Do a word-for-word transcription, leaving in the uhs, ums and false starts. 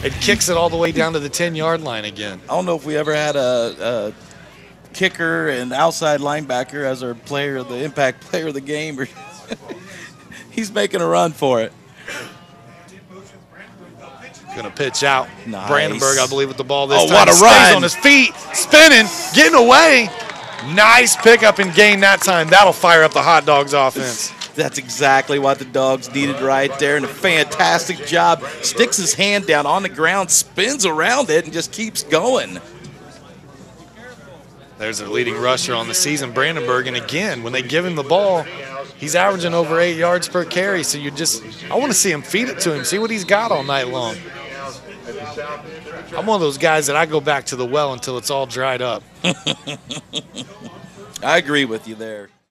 and kicks it all the way down to the ten-yard line again. I don't know if we ever had a, a kicker and outside linebacker as our player, the impact player of the game. Or he's making a run for it. Going to pitch out. Nice. Brandenburg, I believe, with the ball this oh, time. What a Stays run. on his feet, spinning, getting away. Nice pickup and gain that time. That'll fire up the Hot Dogs offense. That's exactly what the Dogs needed right there, and a fantastic job. Sticks his hand down on the ground, spins around it, and just keeps going. There's their leading rusher on the season, Brandenburg, and again, when they give him the ball, he's averaging over eight yards per carry, so you just, I want to see him feed it to him, see what he's got all night long. I'm one of those guys that I go back to the well until it's all dried up. I agree with you there.